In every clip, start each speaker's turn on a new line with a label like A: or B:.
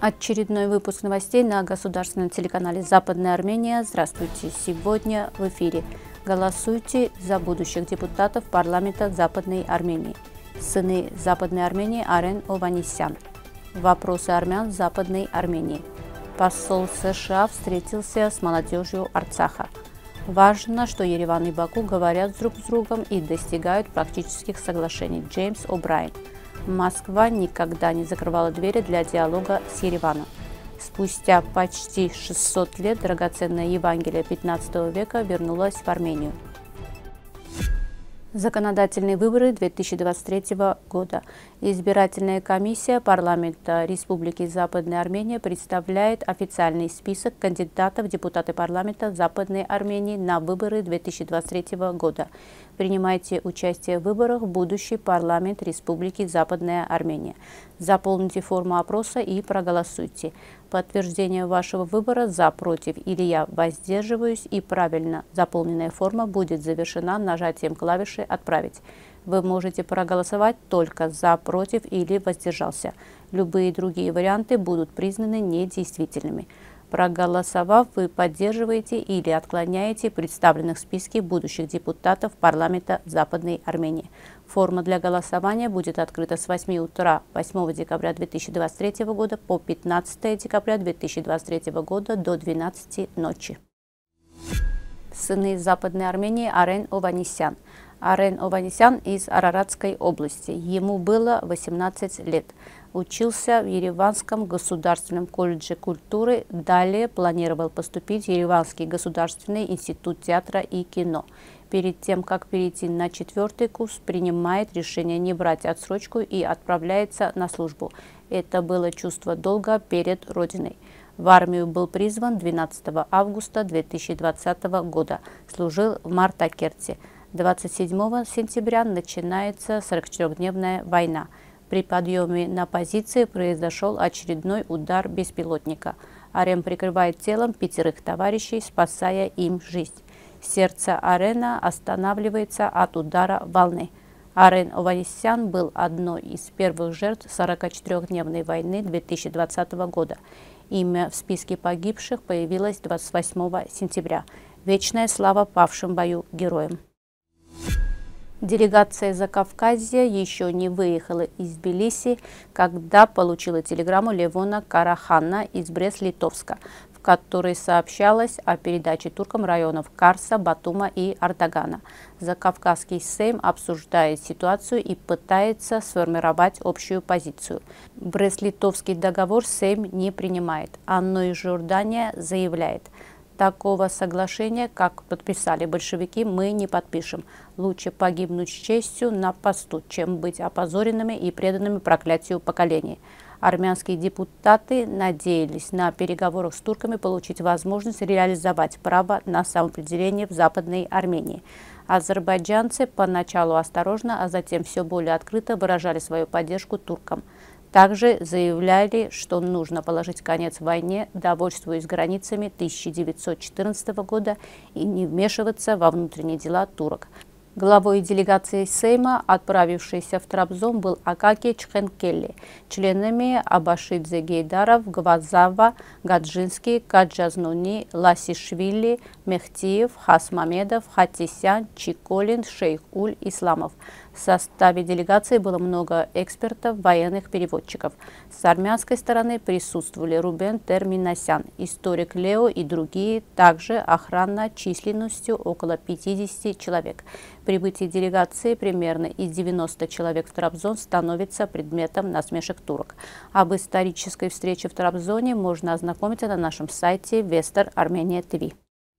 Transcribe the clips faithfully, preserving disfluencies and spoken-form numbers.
A: Очередной выпуск новостей на государственном телеканале «Западная Армения». Здравствуйте! Сегодня в эфире. Голосуйте за будущих депутатов парламента Западной Армении. Сыны Западной Армении Арен Ованесян. Вопросы армян в Западной Армении. Посол США встретился с молодежью Арцаха. Важно, что Ереван и Баку говорят друг с другом и достигают практических соглашений. Джеймс О'Брайен. Москва никогда не закрывала двери для диалога с Ереваном. Спустя почти шестьсот лет драгоценное Евангелие пятнадцатого века вернулось в Армению. Законодательные выборы две тысячи двадцать третьего года. Избирательная комиссия парламента Республики Западная Армения представляет официальный список кандидатов в депутаты парламента Западной Армении на выборы две тысячи двадцать третьего года. Принимайте участие в выборах в будущий парламент Республики Западная Армения. Заполните форму опроса и проголосуйте. Подтверждение вашего выбора «за», «против» или «я воздерживаюсь» и правильно заполненная форма будет завершена нажатием клавиши «Отправить». Вы можете проголосовать только «за», «против» или «воздержался». Любые другие варианты будут признаны недействительными. Проголосовав, вы поддерживаете или отклоняете представленных в списке будущих депутатов парламента Западной Армении. Форма для голосования будет открыта с восьми утра восьмого декабря две тысячи двадцать третьего года по пятнадцатое декабря две тысячи двадцать третьего года до двенадцати ночи. Сыны Западной Армении Арен Ованесян. Арен Ованесян из Араратской области. Ему было восемнадцать лет. Учился в Ереванском государственном колледже культуры. Далее планировал поступить в Ереванский государственный институт театра и кино. Перед тем, как перейти на четвертый курс, принимает решение не брать отсрочку и отправляется на службу. Это было чувство долга перед Родиной. В армию был призван двенадцатого августа две тысячи двадцатого года. Служил в Мартакерте. двадцать седьмого сентября начинается сорокачетырёхдневная война. При подъеме на позиции произошел очередной удар беспилотника. Арен прикрывает телом пятерых товарищей, спасая им жизнь. Сердце Арена останавливается от удара волны. Арен Ованесян был одной из первых жертв сорокачетырёхдневной войны две тысячи двадцатого года. Имя в списке погибших появилось двадцать восьмого сентября. Вечная слава павшим в бою героям. Делегация Закавказья еще не выехала из Тбилиси, когда получила телеграмму Левона Карахана из Брест-Литовска, в которой сообщалось о передаче туркам районов Карса, Батума и Ардагана. Закавказский Сейм обсуждает ситуацию и пытается сформировать общую позицию. Брест-Литовский договор Сейм не принимает. Анно и Жордания заявляет: такого соглашения, как подписали большевики, мы не подпишем. Лучше погибнуть с честью на посту, чем быть опозоренными и преданными проклятию поколений. Армянские депутаты надеялись на переговорах с турками получить возможность реализовать право на самоопределение в Западной Армении. Азербайджанцы поначалу осторожно, а затем все более открыто выражали свою поддержку туркам. Также заявляли, что нужно положить конец войне, довольствуясь границами тысяча девятьсот четырнадцатого года и не вмешиваться во внутренние дела турок. Главой делегации Сейма, отправившейся в Трабзон, был Акаки Чхенкелли. Членами Абашидзе Гейдаров, Гвазава, Гаджинский, Каджазнуни, Ласишвили, Мехтиев, Хасмамедов, Хатисян, Чиколин, Шейх Уль, Исламов. В составе делегации было много экспертов, военных переводчиков. С армянской стороны присутствовали Рубен Терминасян, историк Лео и другие, также охрана численностью около пятидесяти человек. Прибытие делегации примерно из девяноста человек в Трабзон становится предметом насмешек турок. Об исторической встрече в Трабзоне можно ознакомиться на нашем сайте Вестер Армения ТВ.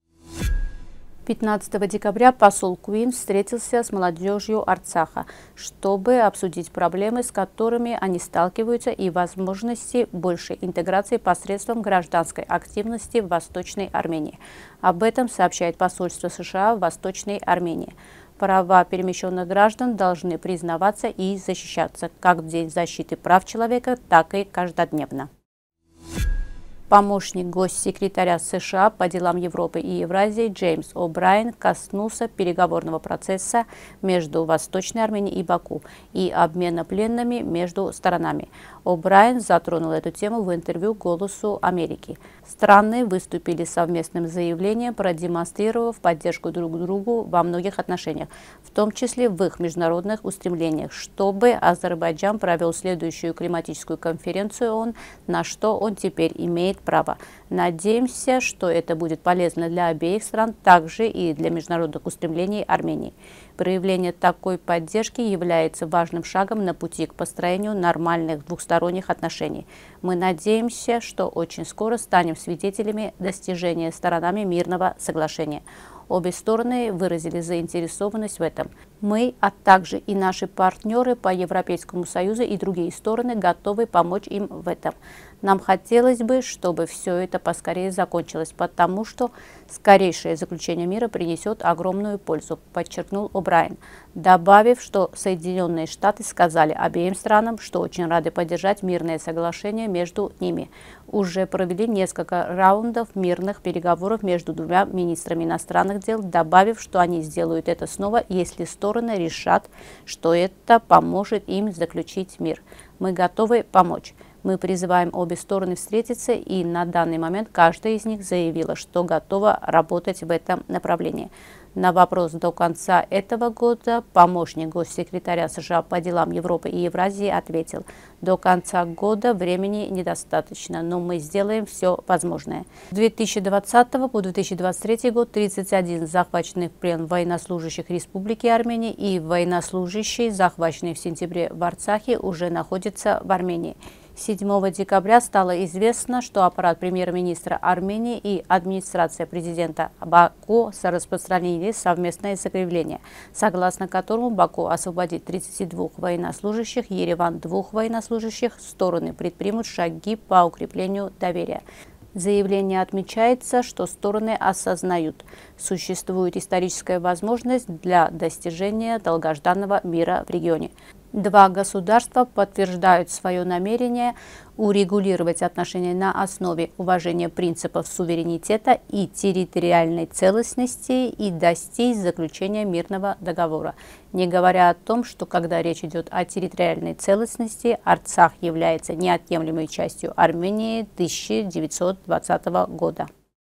A: пятнадцатого декабря посол Куин встретился с молодежью Арцаха, чтобы обсудить проблемы, с которыми они сталкиваются, и возможности большей интеграции посредством гражданской активности в Восточной Армении. Об этом сообщает посольство США в Восточной Армении. Права перемещенных граждан должны признаваться и защищаться как в День защиты прав человека, так и каждодневно. Помощник госсекретаря США по делам Европы и Евразии Джеймс О'Брайен коснулся переговорного процесса между Восточной Арменией и Баку и обмена пленными между сторонами. О'Брайен затронул эту тему в интервью «Голосу Америки». Страны выступили совместным заявлением, продемонстрировав поддержку друг другу во многих отношениях, в том числе в их международных устремлениях, чтобы Азербайджан провел следующую климатическую конференцию ООН, на что он теперь имеет право. Надеемся, что это будет полезно для обеих стран, также и для международных устремлений Армении. Проявление такой поддержки является важным шагом на пути к построению нормальных двухсторонних отношений. Мы надеемся, что очень скоро станем свидетелями достижения сторонами мирного соглашения. Обе стороны выразили заинтересованность в этом. Мы, а также и наши партнеры по Европейскому Союзу и другие стороны готовы помочь им в этом. Нам хотелось бы, чтобы все это поскорее закончилось, потому что скорейшее заключение мира принесет огромную пользу, подчеркнул О'Брайен, добавив, что Соединенные Штаты сказали обеим странам, что очень рады поддержать мирное соглашение между ними. Уже провели несколько раундов мирных переговоров между двумя министрами иностранных дел, добавив, что они сделают это снова, если стороны решат, что это поможет им заключить мир. Мы готовы помочь. Мы призываем обе стороны встретиться, и на данный момент каждая из них заявила, что готова работать в этом направлении. На вопрос до конца этого года помощник госсекретаря США по делам Европы и Евразии ответил: до конца года времени недостаточно, но мы сделаем все возможное. С две тысячи двадцатого по две тысячи двадцать третий год тридцать один захваченных в плен военнослужащих Республики Армения и военнослужащие, захваченные в сентябре в Арцахе, уже находятся в Армении. седьмого декабря стало известно, что аппарат премьер-министра Армении и администрация президента Баку распространили совместное заявление, согласно которому Баку освободит тридцать два военнослужащих, Ереван двух военнослужащих, стороны предпримут шаги по укреплению доверия. В заявлении отмечается, что стороны осознают, существует историческая возможность для достижения долгожданного мира в регионе. Два государства подтверждают свое намерение урегулировать отношения на основе уважения принципов суверенитета и территориальной целостности и достичь заключения мирного договора. Не говоря о том, что когда речь идет о территориальной целостности, Арцах является неотъемлемой частью Армении тысяча девятьсот двадцатого года.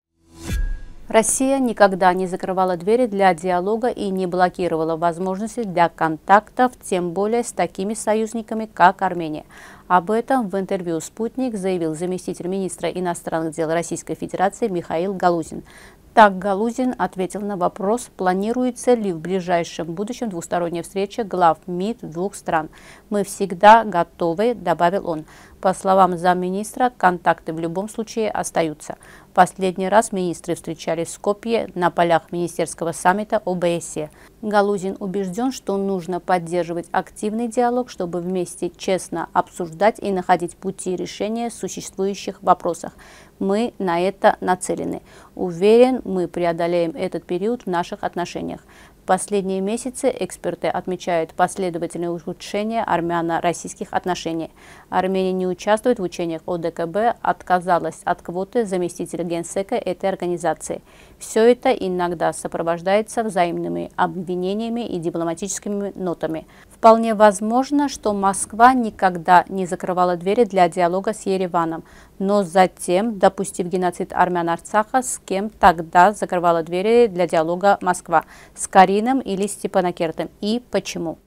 A: Россия никогда не закрывала двери для диалога и не блокировала возможности для контактов, тем более с такими союзниками, как Армения. Об этом в интервью «Спутник» заявил заместитель министра иностранных дел Российской Федерации Михаил Галузин. Так Галузин ответил на вопрос, планируется ли в ближайшем будущем двусторонняя встреча глав МИД двух стран. «Мы всегда готовы», добавил он. По словам замминистра, контакты в любом случае остаются. Последний раз министры встречались в Скопье на полях министерского саммита о бэ эс е. Галузин убежден, что нужно поддерживать активный диалог, чтобы вместе честно обсуждать и находить пути решения существующих вопросов. Мы на это нацелены. Уверен, мы преодолеем этот период в наших отношениях. В последние месяцы эксперты отмечают последовательное ухудшение армяно-российских отношений. Армения не участвует в учениях о дэ ка бэ, отказалась от квоты заместителя генсека этой организации. Все это иногда сопровождается взаимными обвинениями и дипломатическими нотами. Вполне возможно, что Москва никогда не закрывала двери для диалога с Ереваном, но затем, допустив геноцид армян Арцаха, с кем тогда закрывала двери для диалога Москва? С Карином или Степанакертом? И почему?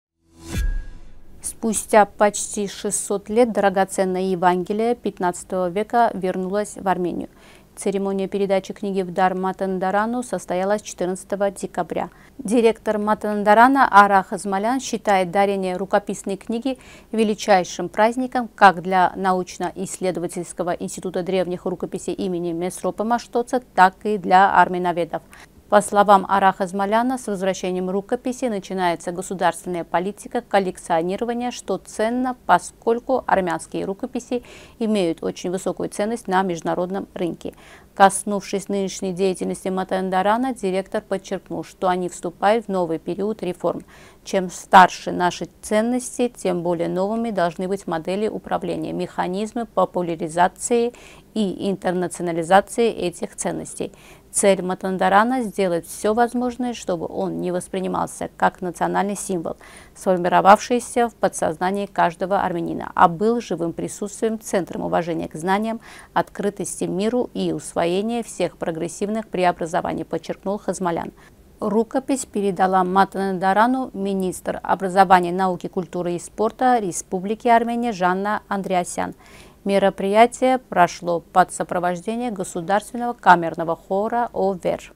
A: Спустя почти шестьсот лет драгоценное Евангелие пятнадцатого века вернулось в Армению. Церемония передачи книги в дар Матандарану состоялась четырнадцатого декабря. Директор Матандарана Арах Азмалян считает дарение рукописной книги величайшим праздником как для научно-исследовательского института древних рукописей имени Месропа Маштоца, так и для армяноведов. По словам Араха Азмаляна, с возвращением рукописи начинается государственная политика коллекционирования, что ценно, поскольку армянские рукописи имеют очень высокую ценность на международном рынке. Коснувшись нынешней деятельности Матандарана, директор подчеркнул, что они вступают в новый период реформ. Чем старше наши ценности, тем более новыми должны быть модели управления, механизмы популяризации и интернационализации этих ценностей. Цель Матандарана – сделать все возможное, чтобы он не воспринимался как национальный символ, сформировавшийся в подсознании каждого армянина, а был живым присутствием, центром уважения к знаниям, открытости миру и усвоения всех прогрессивных преобразований, подчеркнул Хазмалян. Рукопись передала Матандарану министр образования, науки, культуры и спорта Республики Армения Жанна Андреасян. Мероприятие прошло под сопровождение Государственного камерного хора «Овер».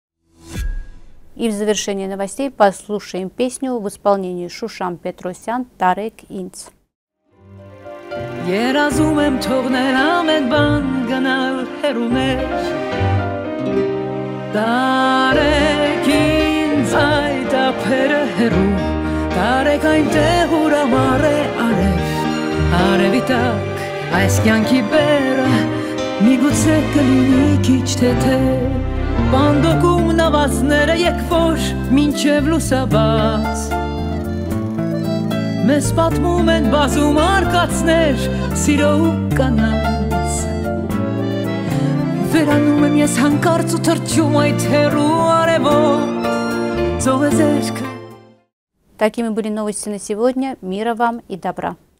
A: И в завершении новостей послушаем песню в исполнении Шушан Петросян «Тарек Инц».
B: Այս կյանքի բերը միգուցե կլինի քիչ թեթե Բանդոկում նավազները եկվոր մինչև լուսաբաց Մեզ պատմում են բազում արկածներ սիրո ու կանանց Վերանում եմ ես հանկարծ ու թրջում այդ հեռու արևոտ Ծովեզերքը
A: Такими были новости на сегодня. Мира вам и добра.